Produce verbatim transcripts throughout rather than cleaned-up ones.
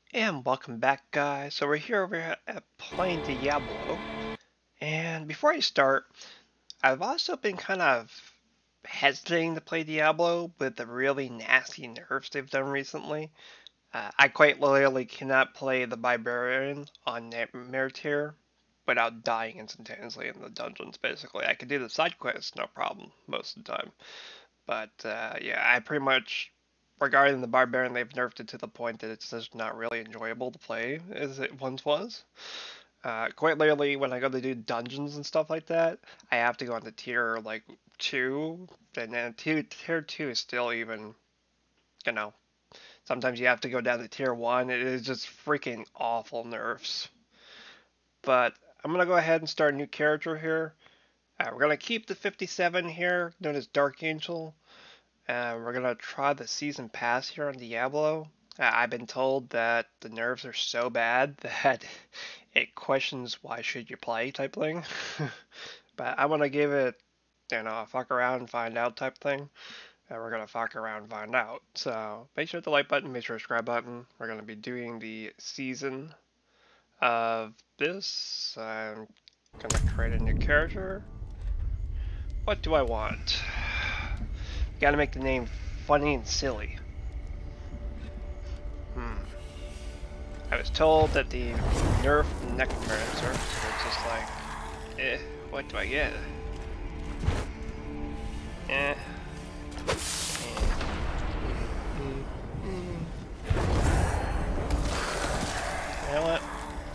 And welcome back, guys. So we're here over here at playing Diablo. And before I start, I've also been kind of hesitating to play Diablo with the really nasty nerfs they've done recently. Uh, I quite literally cannot play the Barbarian on Nightmare tier without dying instantaneously in the dungeons, basically. I can do the side quests, no problem, most of the time. But uh, yeah, I pretty much, regarding the Barbarian, they've nerfed it to the point that it's just not really enjoyable to play as it once was. Uh, quite literally, when I go to do dungeons and stuff like that, I have to go on to tier like two, and then tier, tier two is still even, you know, sometimes you have to go down to tier one. It is just freaking awful nerfs. But I'm gonna go ahead and start a new character here. Uh, we're gonna keep the fifty-seven here, known as Dark Angel. Uh, we're gonna try the season pass here on Diablo. Uh, I've been told that the nerfs are so bad that it questions why should you play type thing. But I want to give it, you know, a fuck around and find out type thing. And we're gonna fuck around and find out. So make sure to like button, make sure to subscribe button. We're gonna be doing the season of this. I'm gonna create a new character. What do I want? Gotta make the name funny and silly. Hmm. I was told that the nerf necromancer, so it's just like, eh, what do I get? Eh. You know what?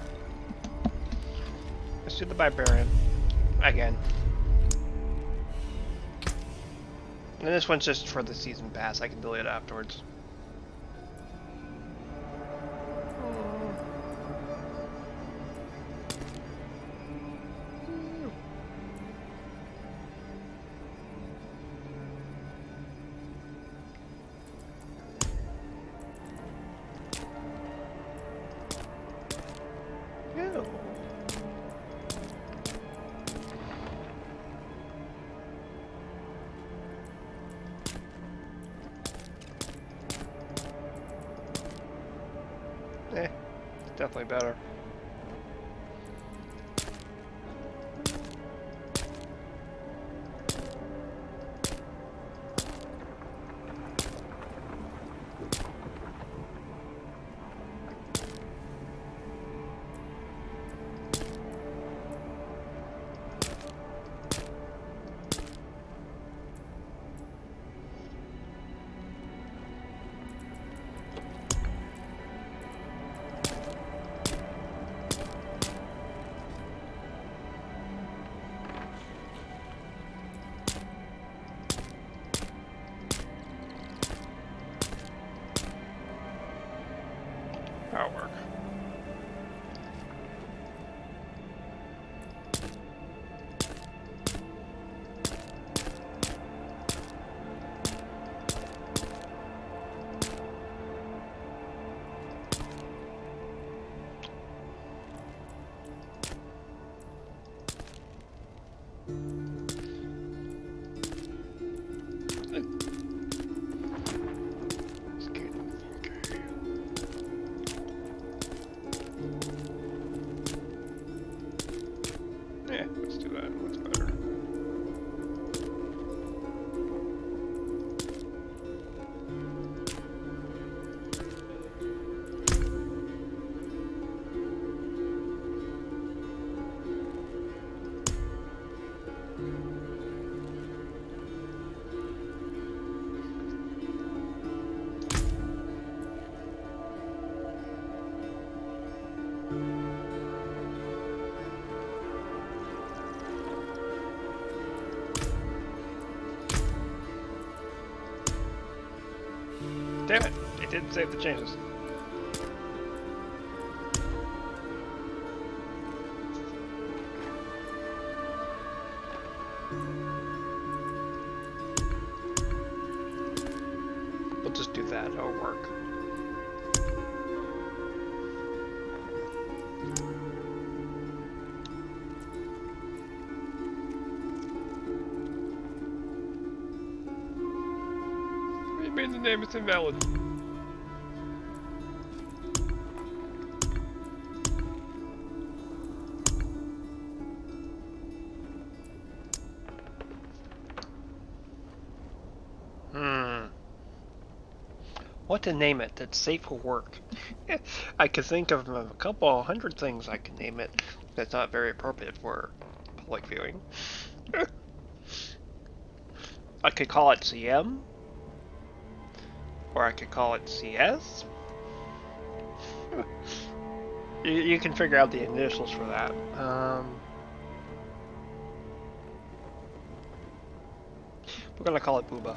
Let's do the Barbarian. Again. And this one's just for the season pass. I can delete it afterwards. Ew. Eh, it's definitely better. That'll work. Yeah, let's do that. What's better? Damn it! It didn't save the changes. We'll just do that. It'll work. You made the name is invalid. what to name it that's safe for work. I could think of a couple hundred things I could name it that's not very appropriate for public viewing. I could call it C M, or I could call it C S. you, you can figure out the initials for that. Um, we're gonna call it Booba.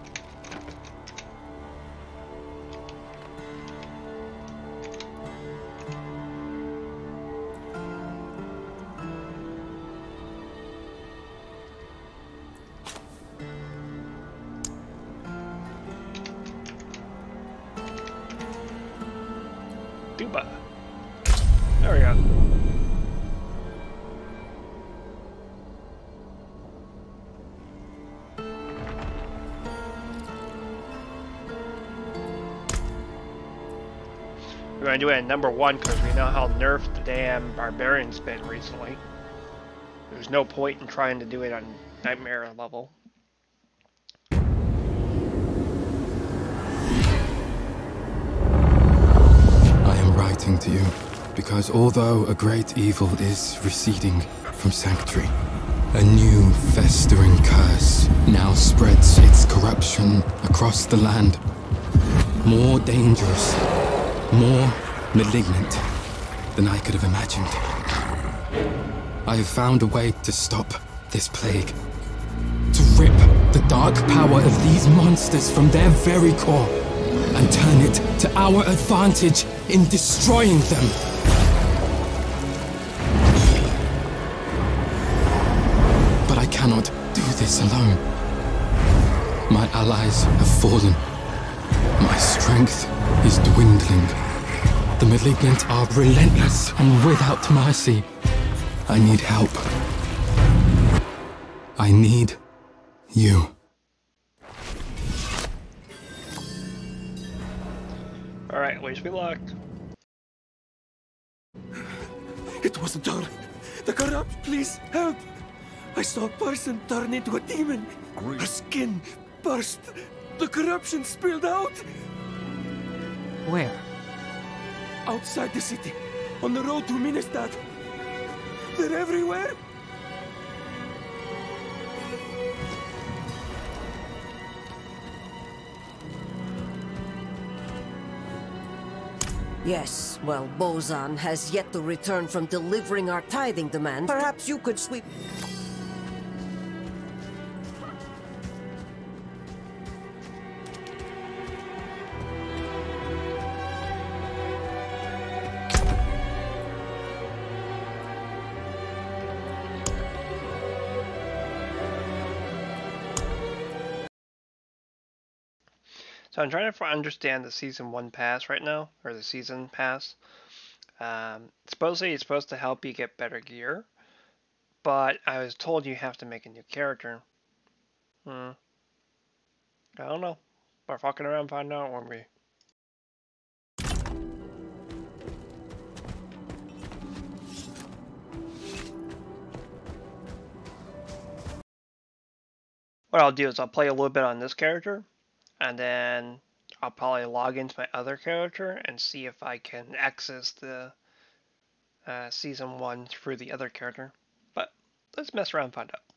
Duba. There we go. We're going to do it at number one because we know how nerfed the damn barbarian's been recently. There's no point in trying to do it on nightmare level. To you, because although a great evil is receding from Sanctuary, a new festering curse now spreads its corruption across the land. More dangerous, more malignant than I could have imagined. I have found a way to stop this plague, to rip the dark power of these monsters from their very core, and turn it to our advantage in destroying them. But I cannot do this alone. My allies have fallen. My strength is dwindling. The malignant are relentless and without mercy. I need help. I need you. Alright, wish me luck. It wasn't her. The corrupt, please help. I saw a person turn into a demon. Great. Her skin burst. The corruption spilled out. Where? Outside the city. On the road to Minestad. They're everywhere. Yes, well, Bozan has yet to return from delivering our tithing demand. Perhaps you could sweep... So I'm trying to understand the season one pass right now, or the season pass. Um, supposedly it's supposed to help you get better gear, but I was told you have to make a new character. Hmm. I don't know. We're fucking around and find out, won't we? What I'll do is I'll play a little bit on this character, and then I'll probably log into my other character and see if I can access the uh, season one through the other character. But let's mess around and find out.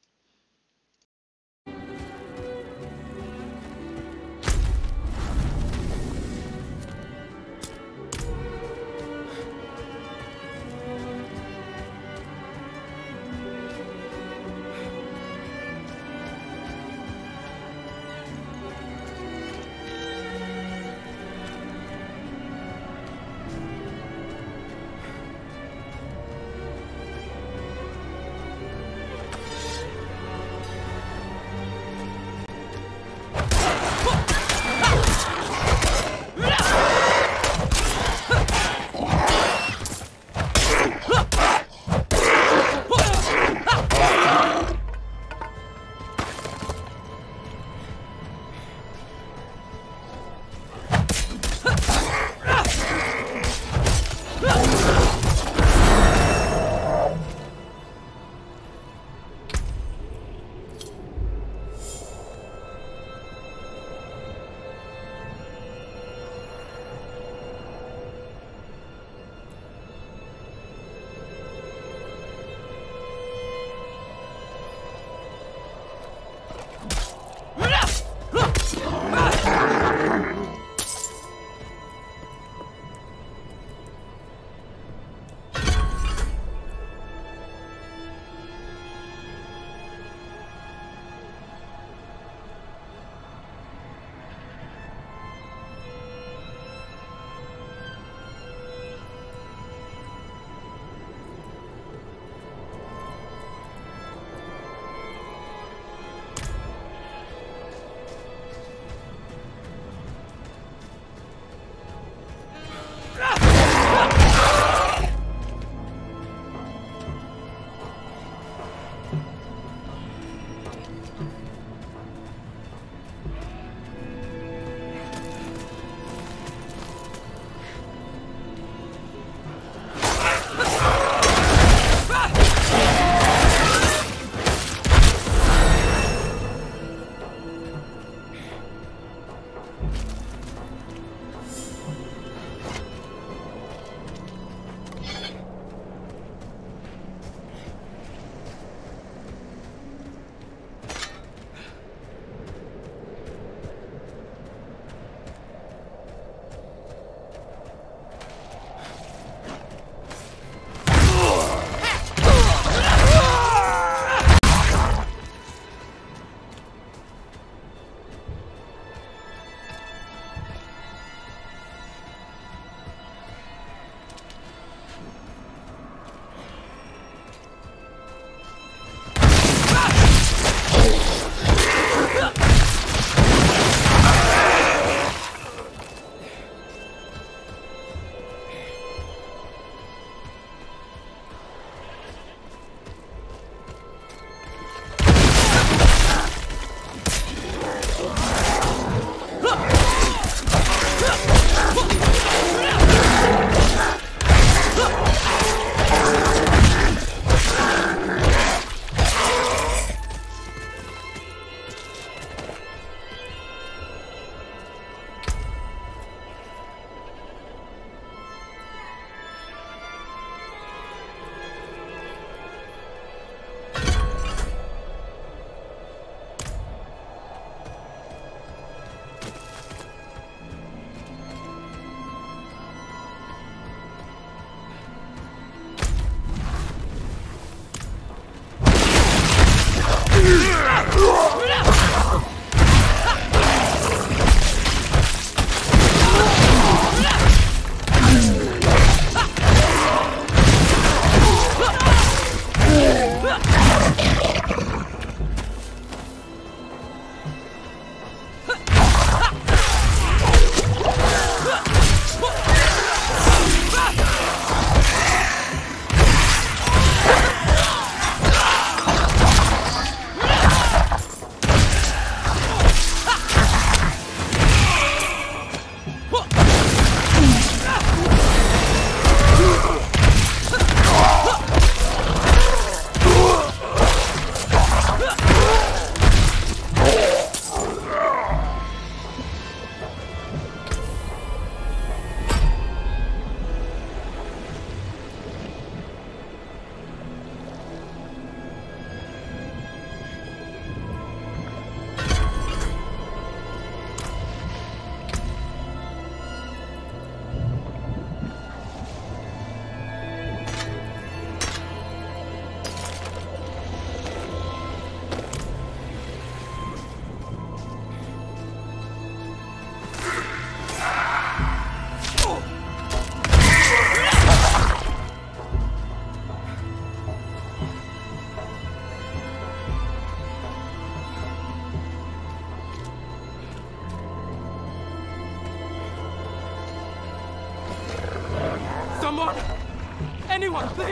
Someone! Anyone, please!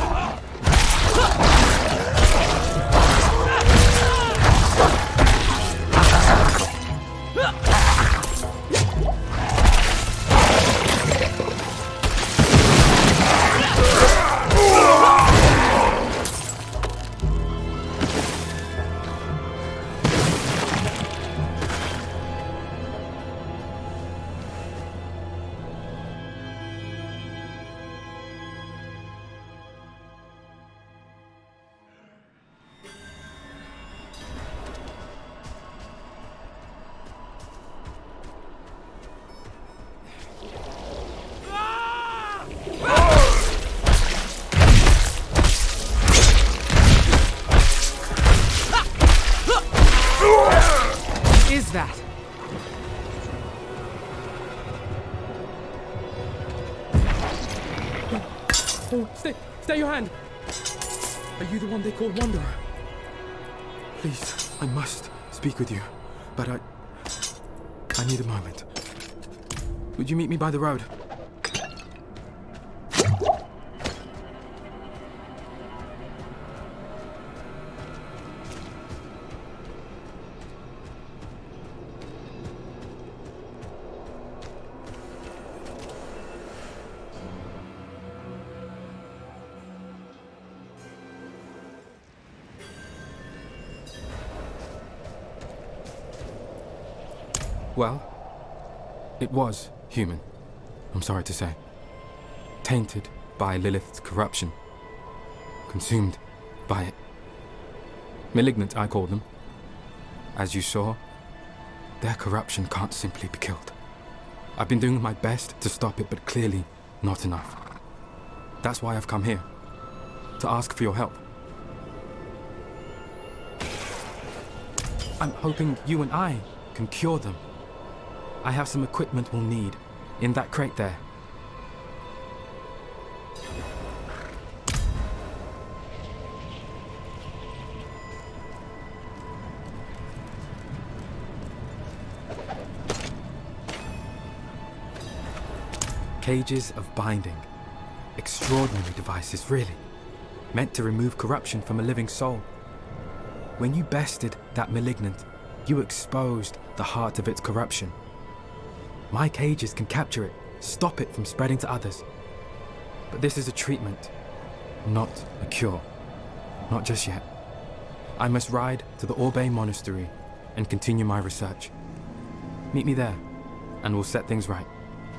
Is that? Oh, stay, stay your hand! Are you the one they call Wanderer? Please, I must speak with you, but I... I need a moment. Would you meet me by the road? Well, it was human, I'm sorry to say. Tainted by Lilith's corruption. Consumed by it. Malignant, I call them. As you saw, their corruption can't simply be killed. I've been doing my best to stop it, but clearly not enough. That's why I've come here, to ask for your help. I'm hoping you and I can cure them. I have some equipment we'll need in that crate there. Cages of binding. Extraordinary devices, really. Meant to remove corruption from a living soul. When you bested that malignant, you exposed the heart of its corruption. My cages can capture it, stop it from spreading to others. But this is a treatment, not a cure. Not just yet. I must ride to the Orbe Monastery and continue my research. Meet me there, and we'll set things right.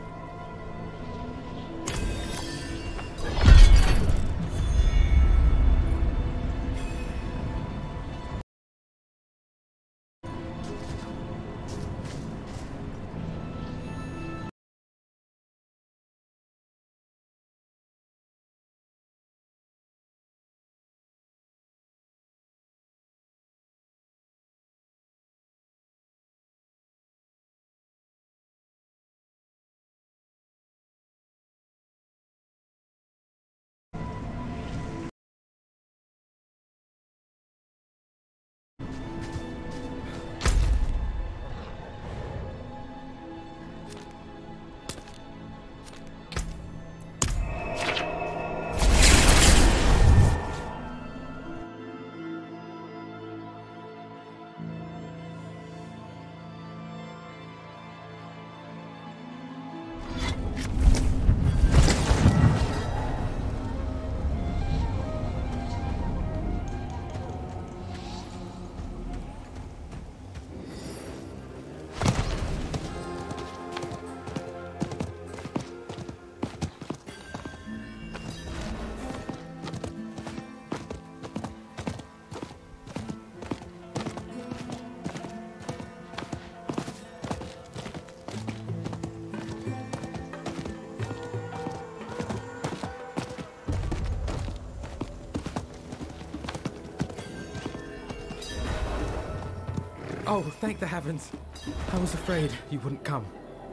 Oh, thank the heavens. I was afraid you wouldn't come.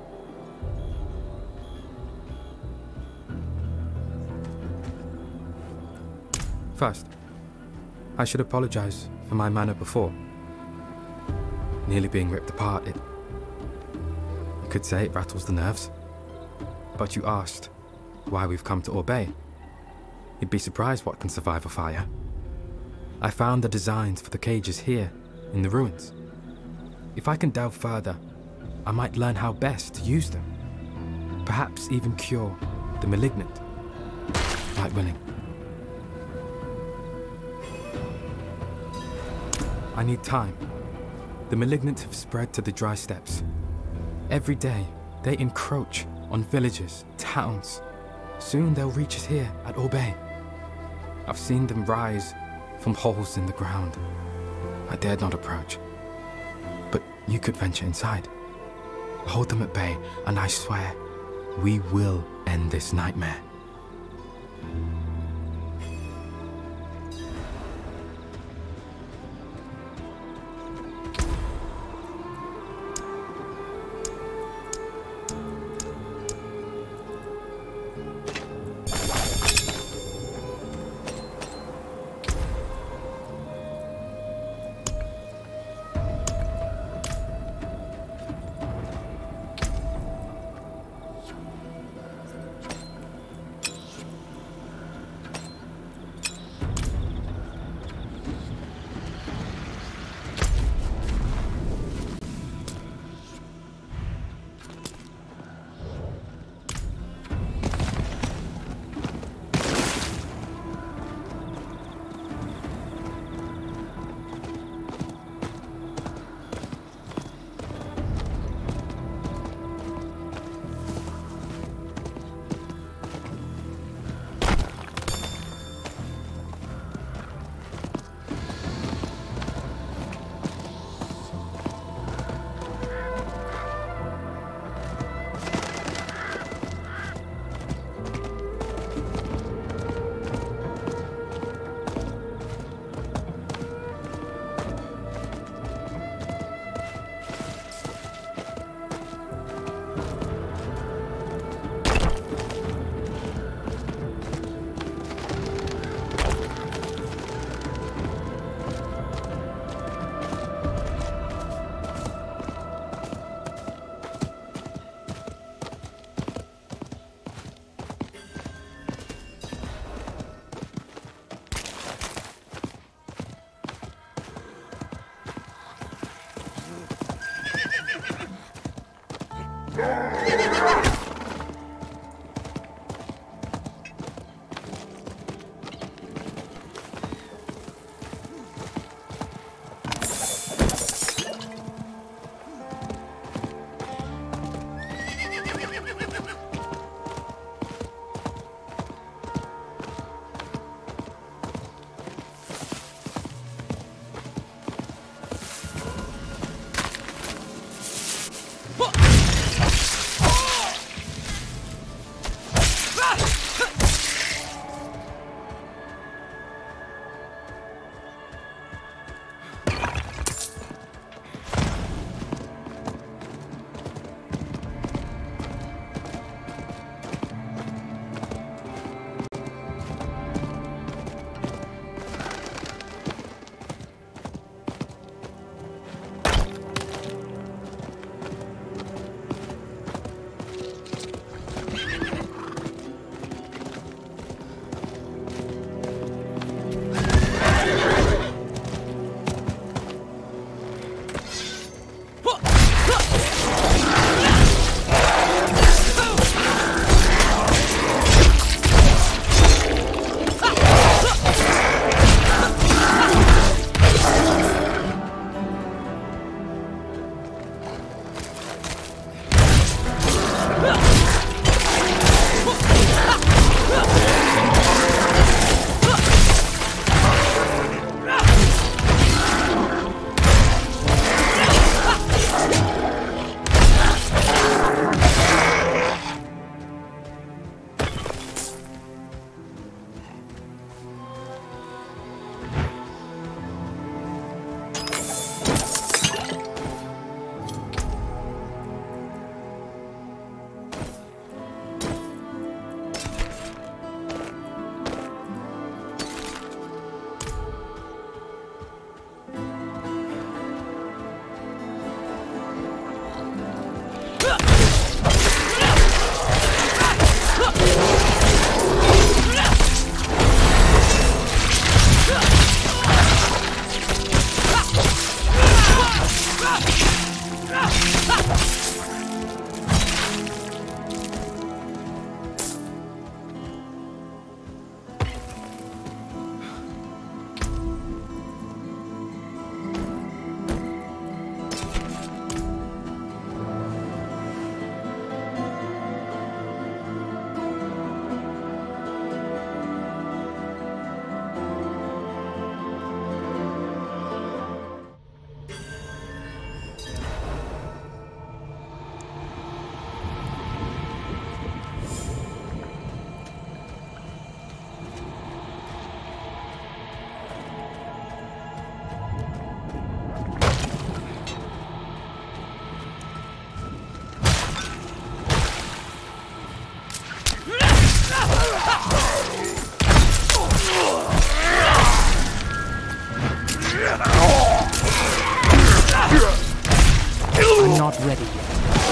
First, I should apologize for my manner before. Nearly being ripped apart, it... You could say it rattles the nerves. But you asked, why we've come to Orbay. You'd be surprised what can survive a fire. I found the designs for the cages here, in the ruins. If I can delve further, I might learn how best to use them. Perhaps even cure the malignant. Quite willing. I need time. The malignant have spread to the dry steppes. Every day, they encroach on villages, towns. Soon they'll reach us here at Orbay. I've seen them rise from holes in the ground. I dared not approach. But you could venture inside. Hold them at bay, and I swear, we will end this nightmare. not ready yet.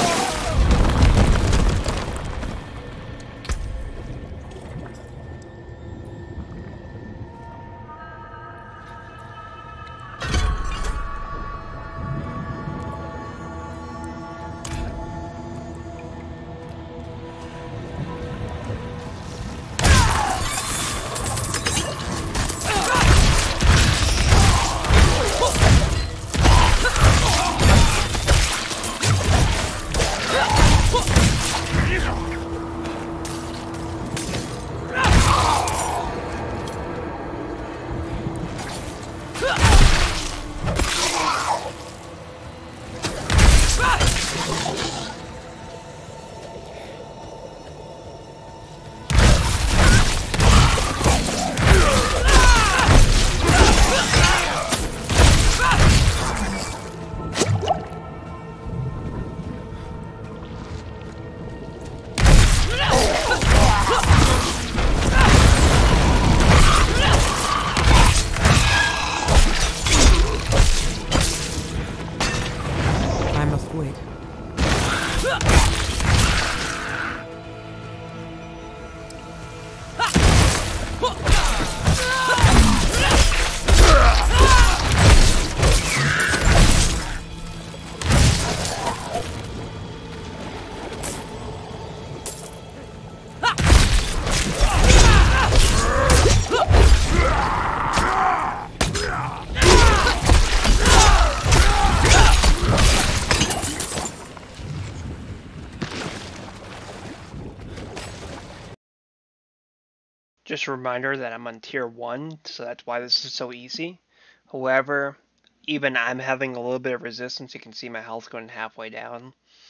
Just a reminder that I'm on tier one, so that's why this is so easy. However, even I'm having a little bit of resistance. You can see my health going halfway down.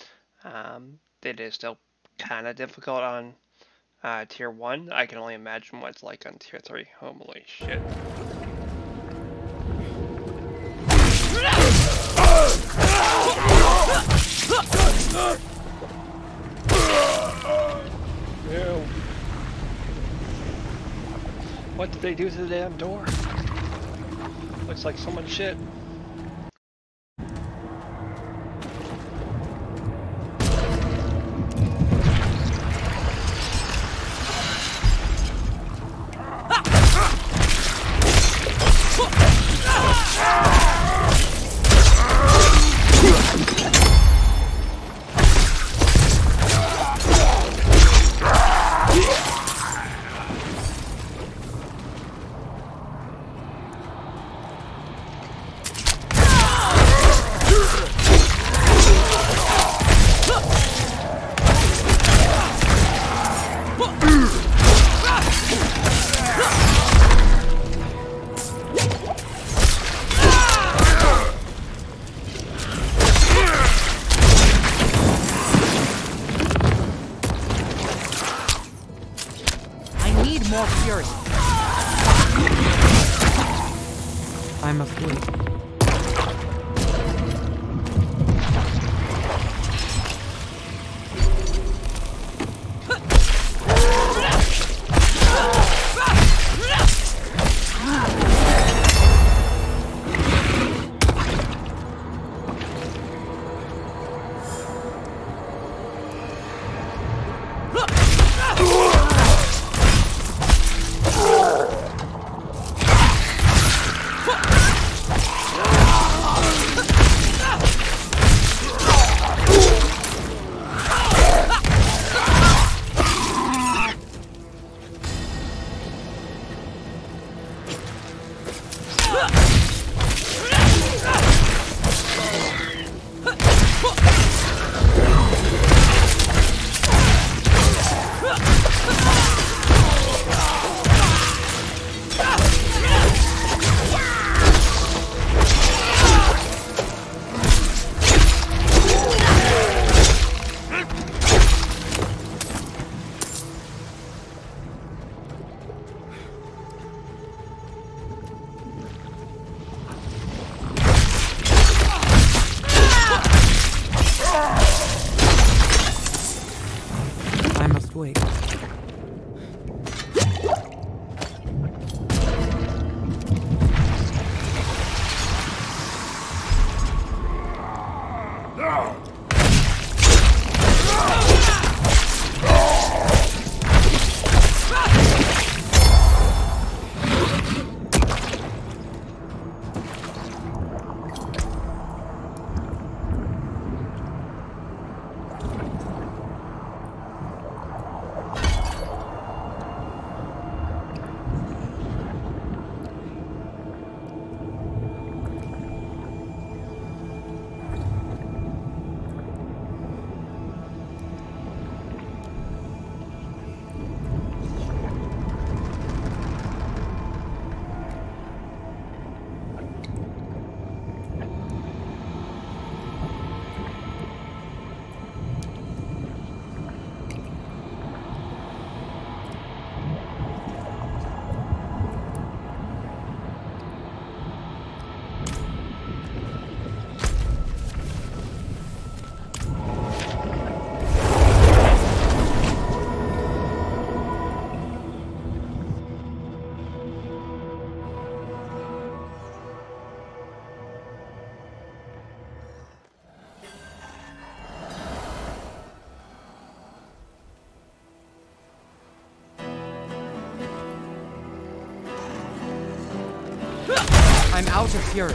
Um, it is still kind of difficult on uh, tier one. I can only imagine what it's like on tier three. Holy shit. Ew. What did they do to the damn door? Looks like someone shit. More fury. I must wait. I'm out of fury.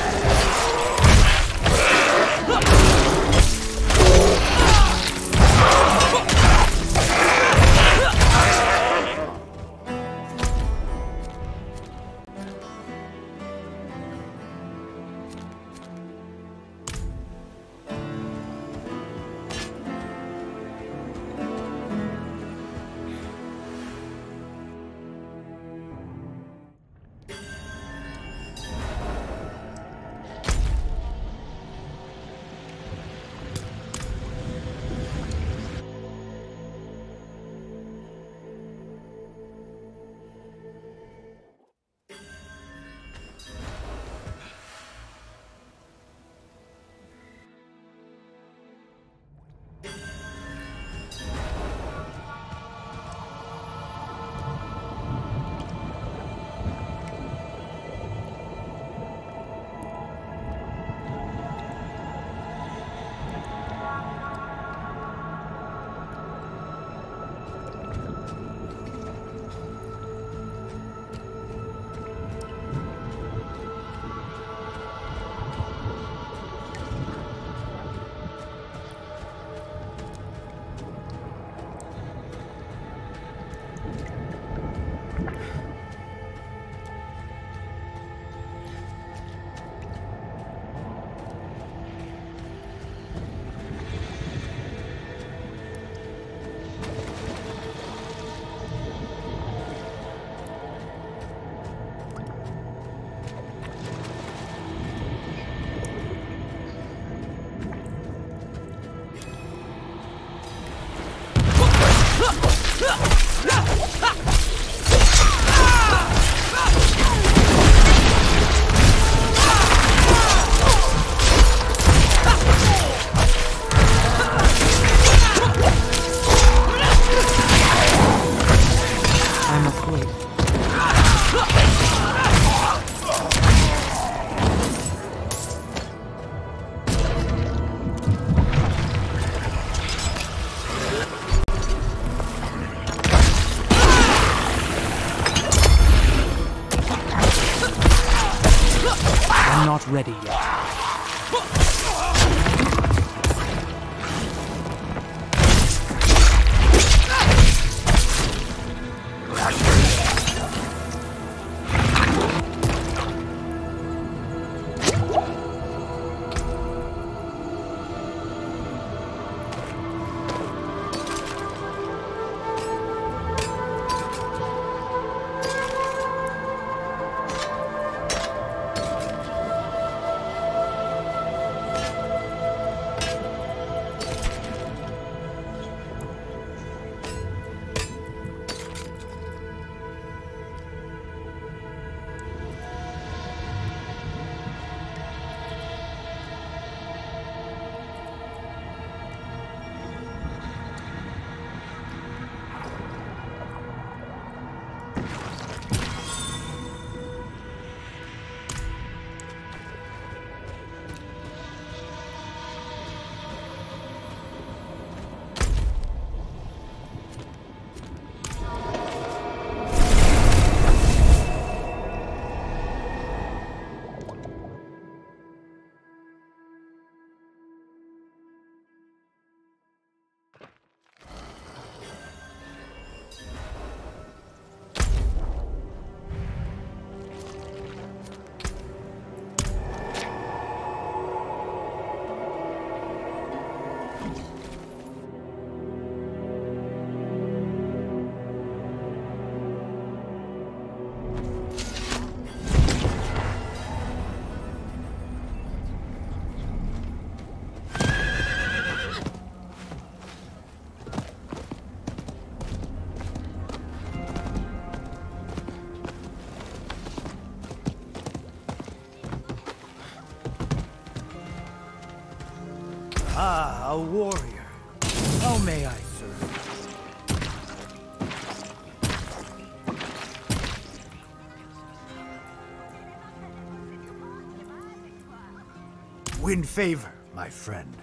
Not ready yet. Ah, a warrior. How may I serve? Win favor, my friend.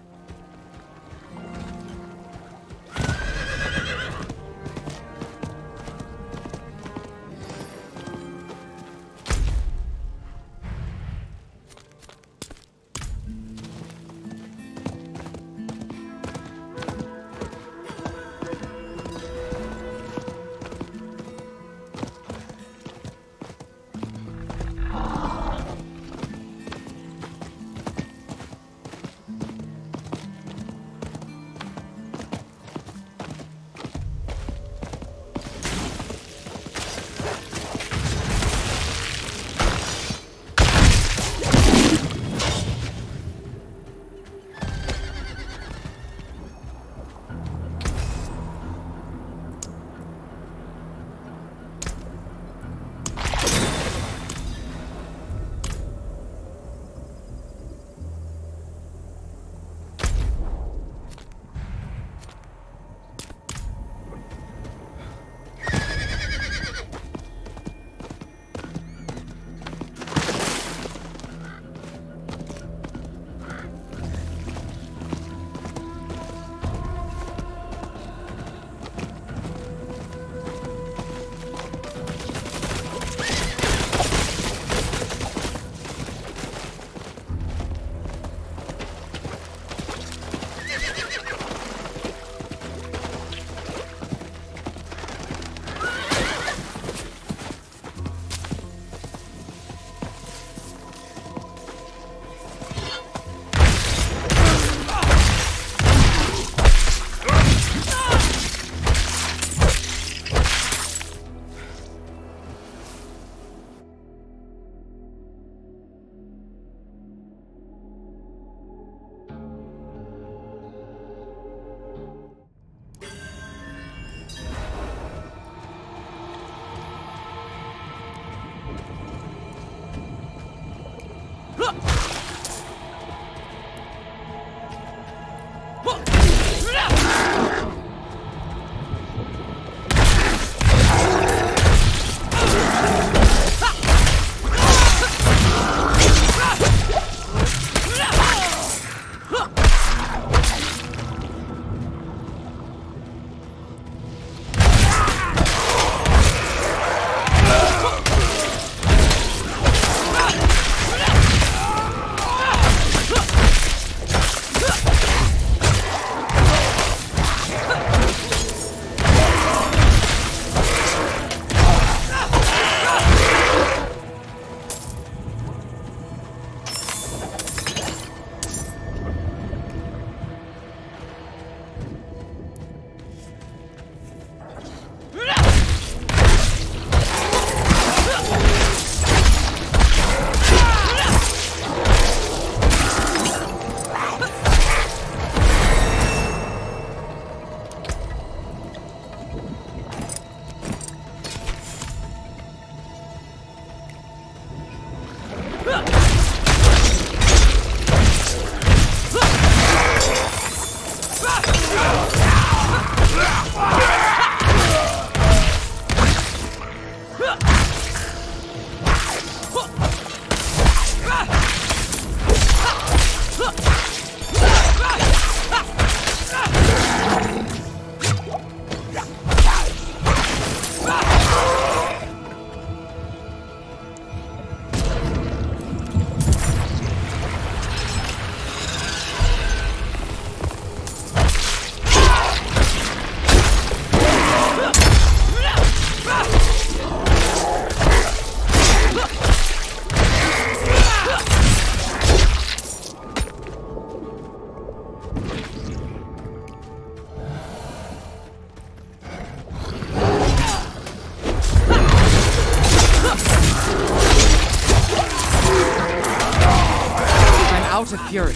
out of fury.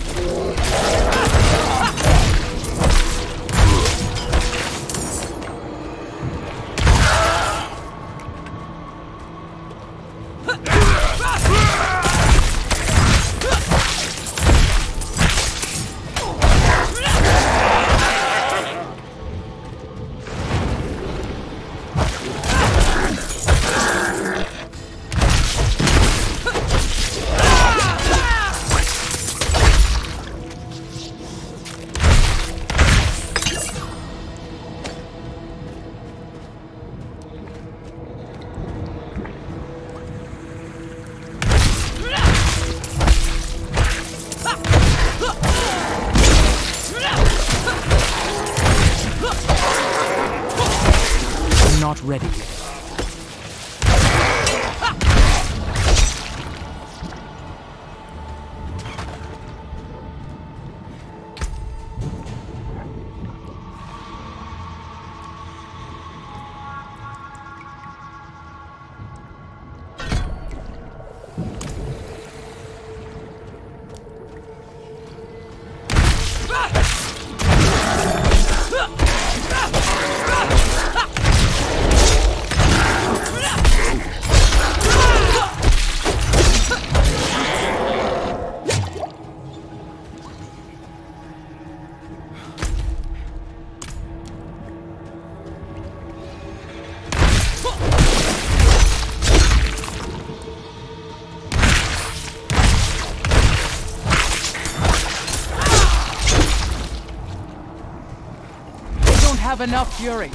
Not ready yet. Have enough fury.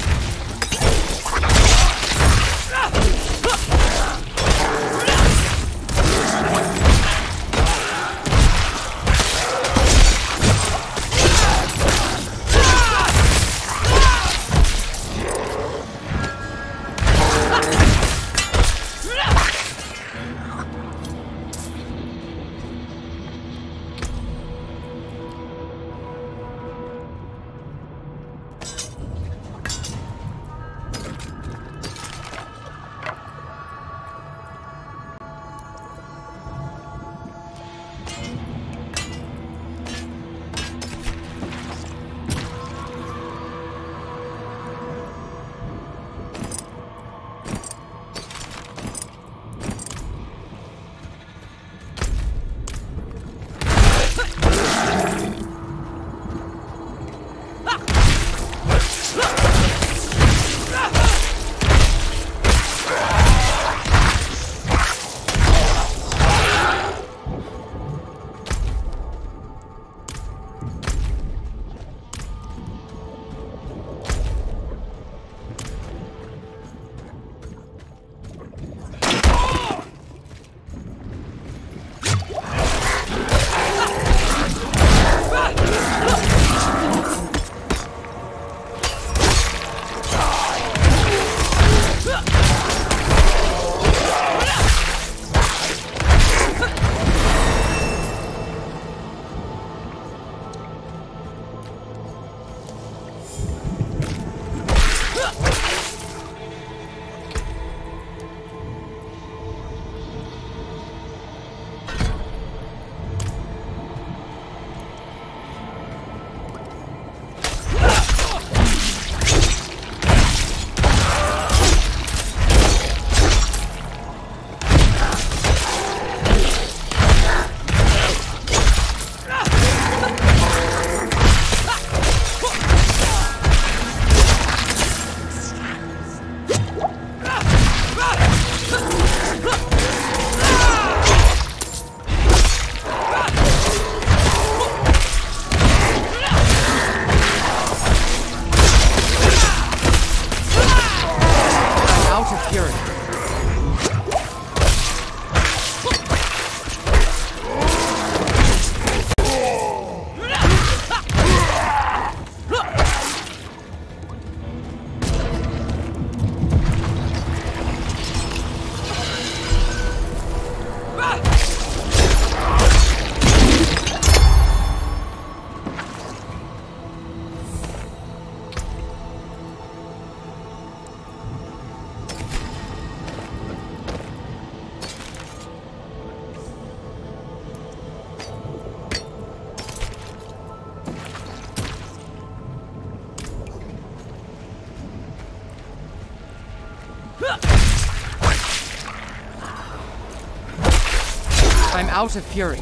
I'm out of fury.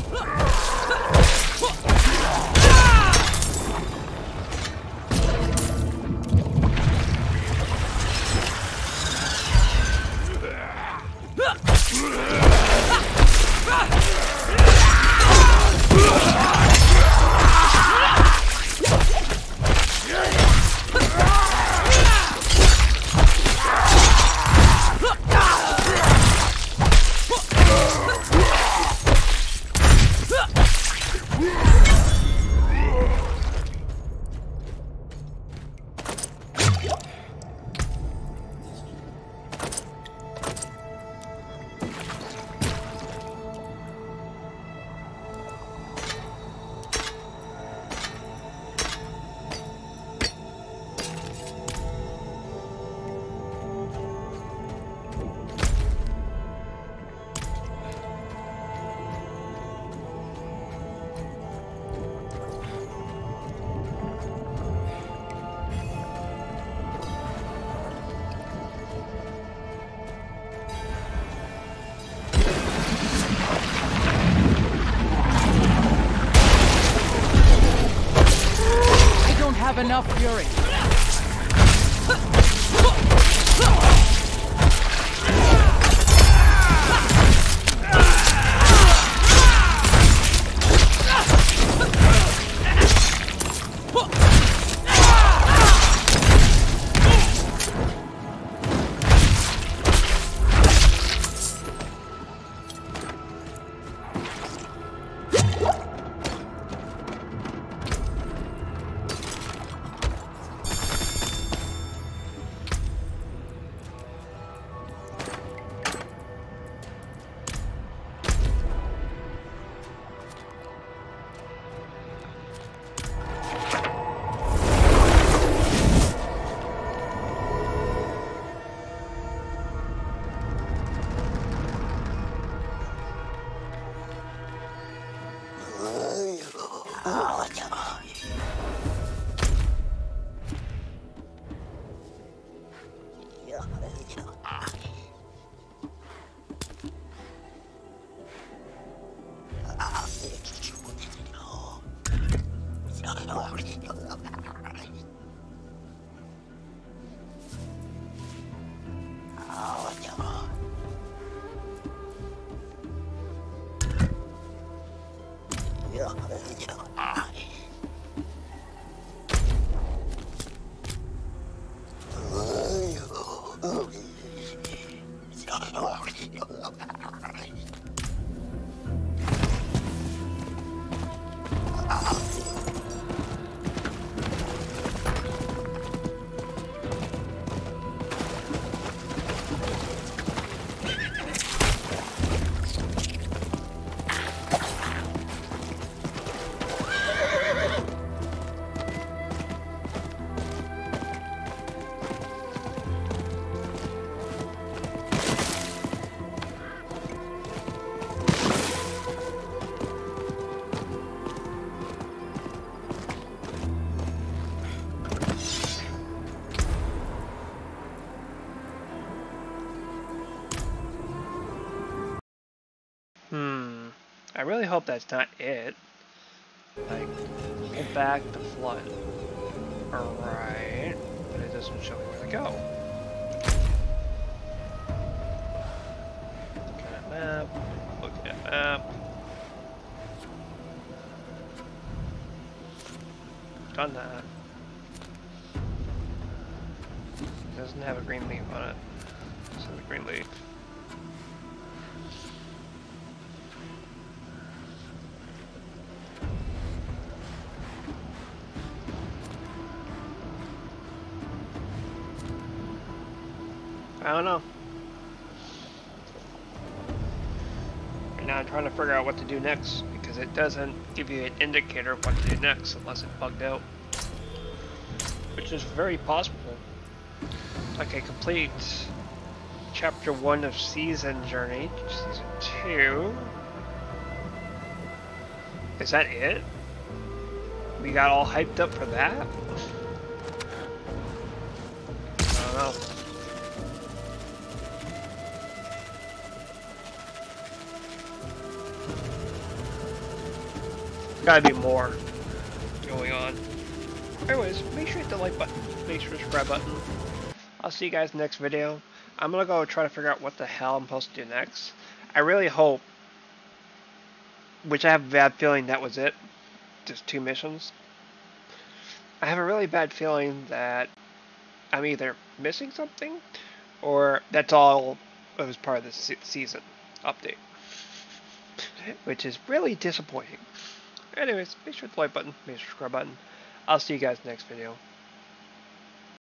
Have enough fury. Hmm. I really hope that's not it. Like, pull back the flood. Alright. But it doesn't show me where to go. Looking at map. Looking at map. Done that. It doesn't have a green leaf on it. This is a green leaf. I don't know. Right now I'm trying to figure out what to do next because it doesn't give you an indicator of what to do next unless it bugged out. Which is very possible. Like I complete chapter one of season journey, season two. Is that it? We got all hyped up for that? I don't know. gotta be more going on. Anyways, make sure you hit the like button, make sure to subscribe button. I'll see you guys next video. I'm gonna go try to figure out what the hell I'm supposed to do next. I really hope, which I have a bad feeling that was it, just two missions. I have a really bad feeling that I'm either missing something, or that's all it was part of the se season update, which is really disappointing. Anyways, make sure to hit the like button, make sure to subscribe button. I'll see you guys next video.